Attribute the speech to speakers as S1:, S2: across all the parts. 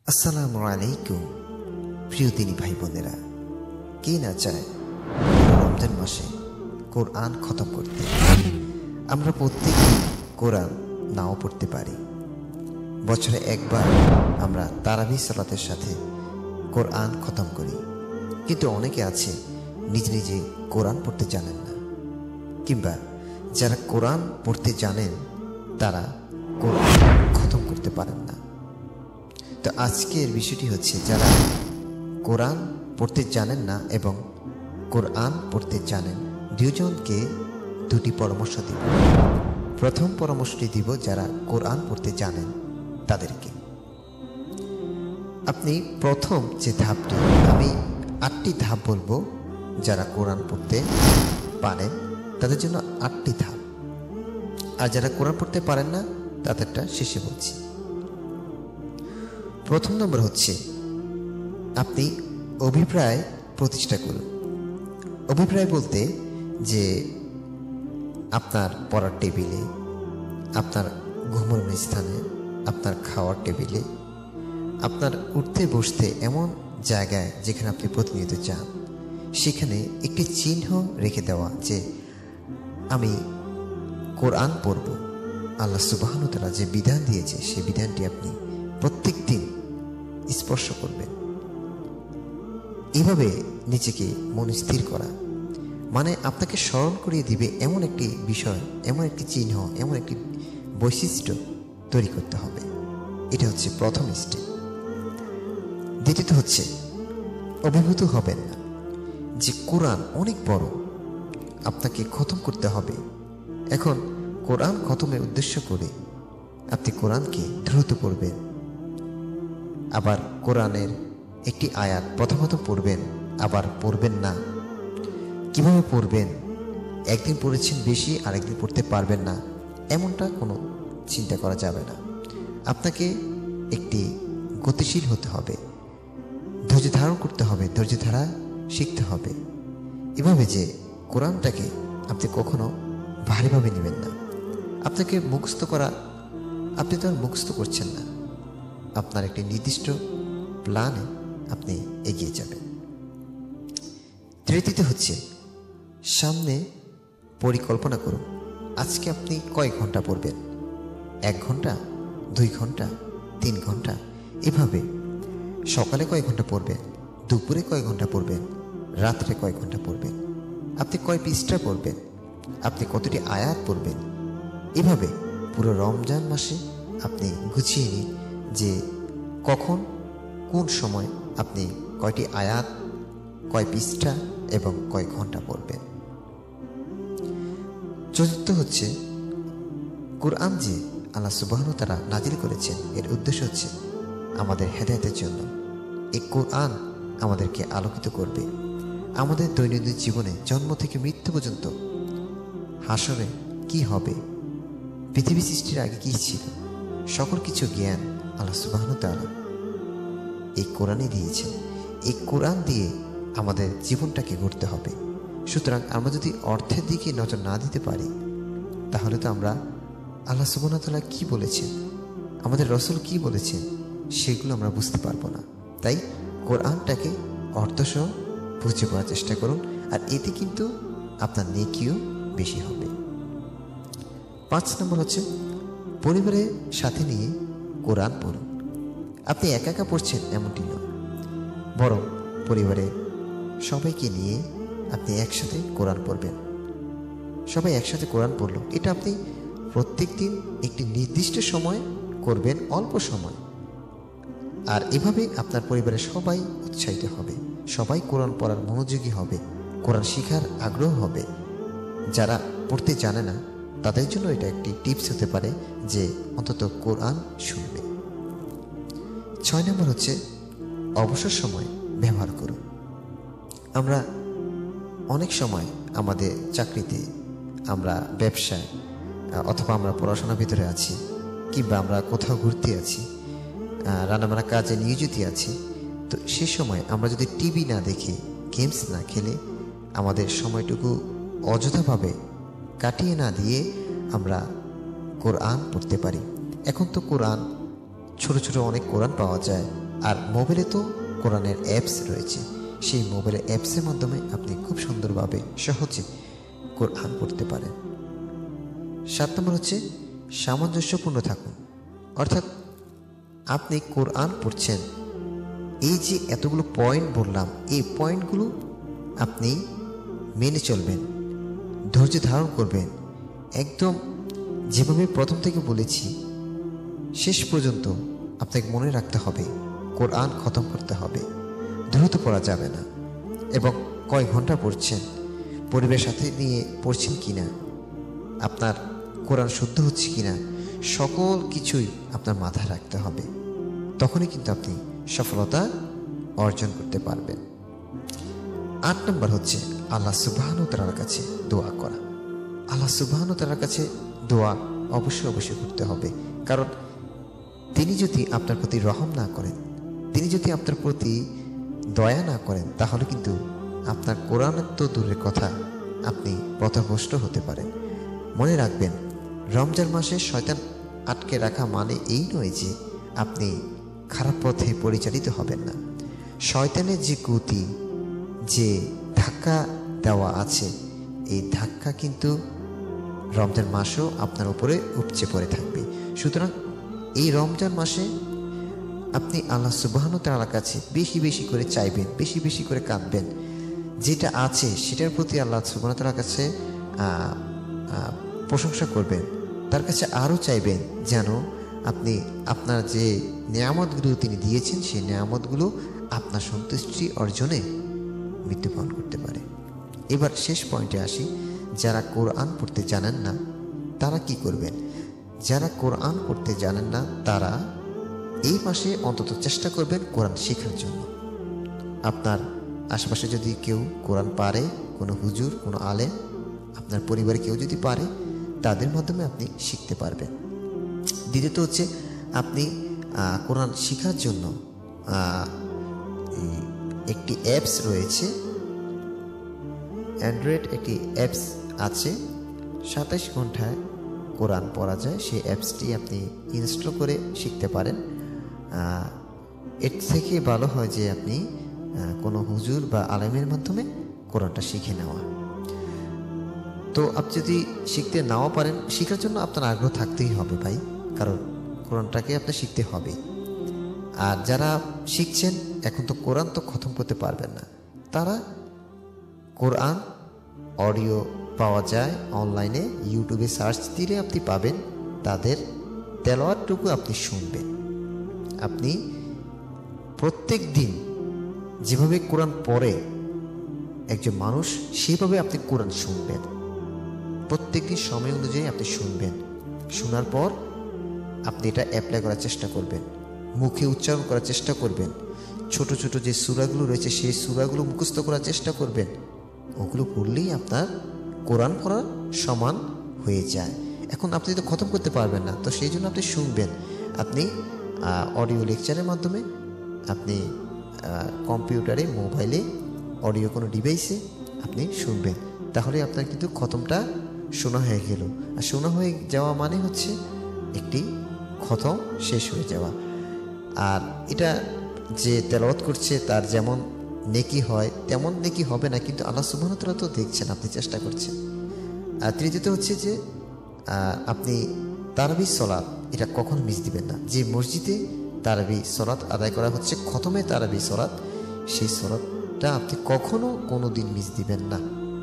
S1: আসসালামু আলাইকুম। প্রিয় দিনী ভাই বোনেরা, কে না চায় রমজান মাসে কোরআন খতম করতে? আমরা প্রত্যেকেই কোরআন নাও পড়তে পারি। বছরে একবার আমরা তারাবি সালাতের সাথে কোরআন খতম করি, কিন্তু অনেকে আছে নিজে নিজে কোরআন পড়তে জানেন না, কিংবা যারা কোরআন পড়তে জানেন তারা কোরআন খতম করতে পারেন না। তো আজকের বিষয়টি হচ্ছে, যারা কোরআন পড়তে জানেন না এবং কোরআন পড়তে জানেন, দুজনকে দুটি পরামর্শ দিব। প্রথম পরামর্শটি দিব যারা কোরআন পড়তে জানেন তাদেরকে। আপনি প্রথম যে ধাপটি, আমি 8টি ধাপ বলবো, যারা কোরআন পড়তে পারেন তাদের জন্য 8টি ধাপ, আর যারা কোরআন পড়তে পারেন না তাদেরটা শেষে বলছি। প্রথম নম্বর হচ্ছে, আপনি অভিপ্রায় প্রতিষ্ঠা করুন। অভিপ্রায় বলতে যে আপনার পড়ার টেবিলে, আপনার ঘুমানোর স্থানে, আপনার খাওয়ার টেবিলে, আপনার উঠতে বসতে এমন জায়গায় যেখানে আপনি প্রতিনিয়ত যান, সেখানে একটি চিহ্ন রেখে দেওয়া যে আমি কোরআন পড়ব। আল্লাহ সুবহানাহু ওয়া তাআলা যে বিধান দিয়েছে সেই বিধানটি আপনি প্রত্যেক দিন স্পর্শ করবেন। এভাবে নিজেকে মন স্থির করা মানে আপনাকে স্মরণ করিয়ে দিবে এমন একটি বিষয়, এমন একটি চিহ্ন, এমন একটি বৈশিষ্ট্য তৈরি করতে হবে। এটা হচ্ছে প্রথম স্টেপ। দ্বিতীয়ত হচ্ছে, অভিভূত হবেন না যে কোরআন অনেক বড়, আপনাকে খতম করতে হবে। এখন কোরআন খতমের উদ্দেশ্য করে আপনি কোরআনকে দ্রুত পড়বেন, আবার কোরআনের একটি আয়াত প্রথমত পড়বেন, আবার পড়বেন না। কিভাবে পড়বেন? একদিন পড়েছেন বেশি, আরেকদিন পড়তে পারবেন না, এমনটা কোনো চিন্তা করা যাবে না। আপনাকে একটি গতিশীল হতে হবে, ধৈর্য ধারণ করতে হবে, ধৈর্য ধারা শিখতে হবে। এভাবে যে কোরআনটাকে আপনি কখনো ভারীভাবে নেবেন না। আপনাকে মুখস্থ করা, আপনি তো আর মুখস্থ করছেন না, আপনার একটি নির্দিষ্ট প্ল্যানে আপনি এগিয়ে যাবেন। তৃতীয়ত হচ্ছে, সামনে পরিকল্পনা করুন। আজকে আপনি কয় ঘন্টা পড়বেন? 1 ঘন্টা, 2 ঘন্টা, 3 ঘন্টা, এভাবে সকালে কয় ঘন্টা পড়বেন, দুপুরে কয় ঘন্টা পড়বেন, রাত্রে কয় ঘন্টা পড়বেন, আপনি কয় পৃষ্ঠা পড়বেন, আপনি কতটি আয়াত পড়বেন। এভাবে পুরো রমজান মাসে আপনি গুছিয়ে নিন যে কখন, কোন সময় আপনি কয়টি আয়াত, কয় পৃষ্ঠা এবং কয় ঘন্টা পড়বেন। চতুর্থ হচ্ছে, কোরআন যে আল্লাহ সুবহানাহু ওয়া তাআলা নাজিল করেছেন, এর উদ্দেশ্য হচ্ছে আমাদের হেদায়েতের জন্য। এই কোরআন আমাদেরকে আলোকিত করবে আমাদের দৈনন্দিন জীবনে, জন্ম থেকে মৃত্যু পর্যন্ত। হাসরে কি হবে, পৃথিবী সৃষ্টির আগে কি ছিল, সকল কিছু জ্ঞান আল্লাহ সুবহানাহু ওয়া তাআলা এই কোরআনে দিয়েছেন। এই কোরআন দিয়ে আমাদের জীবনটাকে গড়তে হবে। সুতরাং আমরা যদি অর্থের দিকে নজর না দিতে পারি, তাহলে তো আমরা আল্লাহ সুবহানাহু ওয়া তাআলা কি বলেছেন, আমাদের রাসূল কি বলেছেন, সেগুলো আমরা বুঝতে পারবো না। তাই কোরআনটাকে অর্থসহ বুঝে পড়ার চেষ্টা করুন, আর এতে কিন্তু আপনার নেকিও বেশি হবে। 5 নম্বর হচ্ছে, পরিবারের সাথে নিয়ে কোরআন পড়ুন। আপনি একা একা পড়ছেন এমনটি নয়, বরং পরিবারের সবাইকে নিয়ে আপনি একসাথে কোরআন পড়বেন। সবাই একসাথে কোরআন পড়ল, এটা আপনি প্রত্যেক দিন একটি নির্দিষ্ট সময় করবেন, অল্প সময়। আর এভাবে আপনার পরিবারের সবাই উৎসাহিত হবে, সবাই কোরআন পড়ার মনোযোগী হবে, কোরআন শেখার আগ্রহ হবে। যারা পড়তে জানে না তাদের জন্য এটা একটি টিপস হতে পারে যে অন্তত কোরআন শুনবে। 6 নম্বর হচ্ছে, অবসর সময় ব্যবহার করুন। আমরা অনেক সময় আমাদের চাকরিতে, আমরা ব্যবসায়, অথবা আমরা পড়াশোনার ভিতরে আছি, কিংবা আমরা কোথাও ঘুরতে আছি, রান্নাবান্না কাজে নিয়োজিত আছি। তো সে সময় আমরা যদি টিভি না দেখে, গেমস না খেলে, আমাদের সময়টুকু অযথাভাবে কাটিয়ে না দিয়ে আমরা কোরআন পড়তে পারি। এখন তো কোরআন, ছোট ছোট অনেক কোরআন পাওয়া যায়, আর মোবাইলে তো কোরআনের অ্যাপস রয়েছে, সেই মোবাইলের অ্যাপসের মাধ্যমে আপনি খুব সুন্দরভাবে সহজে কোরআন পড়তে পারেন। 7 নম্বর হচ্ছে সামঞ্জস্যপূর্ণ থাকুন। অর্থাৎ আপনি কোরআন পড়ছেন, এই যে এতগুলো পয়েন্ট বললাম, এই পয়েন্টগুলো আপনি মেনে চলবেন, ধৈর্য ধারণ করবেন, একদম যেভাবে প্রথম থেকে বলেছি শেষ পর্যন্ত আপনাকে মনে রাখতে হবে, কোরআন খতম করতে হবে, দ্রুত পড়া যাবে না। এবং কয় ঘন্টা পড়ছেন, পরিবেশের সাথে নিয়ে পড়ছেন কিনা, আপনার কোরআন শুদ্ধ হচ্ছে কিনা, সকল কিছুই আপনার মাথায় রাখতে হবে। তখনই কিন্তু আপনি সফলতা অর্জন করতে পারবেন। 8 নম্বর হচ্ছে আল্লাহ সুবহানাহু ওয়া তাআলার কাছে দোয়া করা। আল্লাহ সুবহানাহু ওয়া তাআলার কাছে দোয়া অবশ্যই করতে হবে, কারণ তিনি যদি আপনার প্রতি রহম না করেন, তিনি যদি আপনার প্রতি দয়া না করেন, তাহলে কিন্তু আপনার কোরআনের তো দূরের কথা, আপনি পথভ্রষ্ট হতে পারেন। মনে রাখবেন, রমজান মাসে শয়তান আটকে রাখা মানে এই নয় যে আপনি খারাপ পথে পরিচালিত হবেন না। শয়তানের যে গতি, যে ধাক্কা দেওয়া আছে, এই ধাক্কা কিন্তু রমজান মাসেও আপনার উপরে উপচে পড়ে থাকবে। সুতরাং এই রমজান মাসে আপনি আল্লাহ সুবহানাহু ওয়া তাআলার কাছে বেশি করে চাইবেন, বেশি করে কাঁদবেন, যেটা আছে সেটার প্রতি আল্লাহ সুবহানাহু ওয়া তাআলার কাছে প্রশংসা করবেন, তার কাছে আরও চাইবেন যেন আপনি আপনার যে নেয়ামতগুলো তিনি দিয়েছেন, সেই নেয়ামতগুলো আপনার সন্তুষ্টি অর্জনে মৃত্যুবরণ করতে পারে। এবার শেষ পয়েন্টে আসি, যারা কোরআন পড়তে জানেন না তারা কি করবেন? যারা কোরআন পড়তে জানেন না তারা এই মাসে অন্তত চেষ্টা করবেন কোরআন শেখার জন্য। আপনার আশেপাশে যদি কেউ কোরআন পারে, কোনো হুজুর, কোনো আলেম, আপনার পরিবারে কেউ যদি পারে, তাদের মাধ্যমে আপনি শিখতে পারবেন। দ্বিতীয়ত হচ্ছে আপনি কোরআন শেখার জন্য একটি অ্যাপস রয়েছে, অ্যান্ড্রয়েড একটি অ্যাপস আছে, 27 ঘন্টায় কোরআন পড়া যায়। সেই অ্যাপসটি আপনি ইনস্টল করে শিখতে পারেন। এর থেকে ভালো হয় যে আপনি কোনো হুজুর বা আলেমের মাধ্যমে কোরআনটা শিখে নেওয়া। তো আপনি যদি শিখতে নাও পারেন, শেখার জন্য আপনার আগ্রহ থাকতেই হবে ভাই, কারণ কোরআনটাকে আপনার শিখতে হবে। আর যারা শিখছেন, এখন তো কোরআন তো খতম করতে পারবেন না, তারা কোরআন অডিও পাওয়া যায় অনলাইনে, ইউটিউবে সার্চ দিলে আপনি পাবেন, তাদের তেলাওয়াতটুকু আপনি শুনবেন। আপনি প্রত্যেক দিন যেভাবে কোরআন পড়ে একজন মানুষ, সেভাবে আপনি কোরআন শুনবেন। প্রত্যেক দিন সময় অনুযায়ী আপনি শুনবেন, শোনার পর আপনি এটা অ্যাপ্লাই করার চেষ্টা করবেন, মুখে উচ্চারণ করার চেষ্টা করবেন, ছোট ছোট যে সূরাগুলো রয়েছে সেই সূরাগুলো মুখস্থ করার চেষ্টা করবেন। ওগুলো পড়লেই আপনার কোরআন পড়ার সমান হয়ে যায়। এখন আপনি তো খতম করতে পারবেন না, তো সেই জন্য আপনি শুনবেন। আপনি অডিও লেকচারের মাধ্যমে, আপনি কম্পিউটারে, মোবাইলে, অডিও কোনো ডিভাইসে আপনি শুনবেন, তাহলে আপনার কিন্তু খতমটা শোনা হয়ে গেল। আর শোনা হয়ে যাওয়া মানে হচ্ছে একটি খতম শেষ হয়ে যাওয়া। আর এটা যে তেলাওয়াত করছে তার যেমন নেকি হয় তেমন নেকি হবে না, কিন্তু আল্লাহ সুবহানাহু ওয়া তাআলা তো দেখছেন আপনি চেষ্টা করছেন। আর তৃতীয়ত হচ্ছে যে আপনি তারাবি সলাত এটা কখনো মিস দিবেন না। যে মসজিদে তারাবি সলাত আদায় করা হচ্ছে, খতমে তারাবি সলাত, সেই সলাতটা আপনি কখনো কোনো দিন মিস দিবেন না।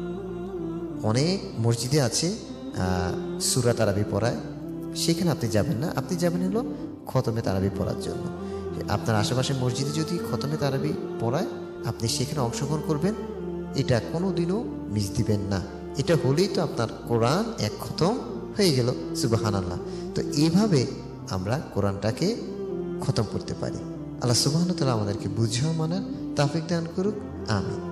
S1: অনেক মসজিদে আছে সূরা তারাবি পড়ায়, সেখানে আপনি যাবেন না, আপনি যাবেন হলো খতমে তারাবি পড়ার জন্য। আপনার আশেপাশে মসজিদে যদি খতমে তারাবি পড়ায়, আপনি সেখানে অংশগ্রহণ করবেন, এটা কোনো দিনও মিস দিবেন না। এটা হলেই তো আপনার কোরআন এক খতম হয়ে গেল, সুবহানাল্লাহ। তো এইভাবে আমরা কোরআনটাকে খতম করতে পারি। আল্লাহ সুবহানাহু ওয়া তাআলা আমাদেরকে বুঝাও মানার তৌফিক দান করুক, আমিন।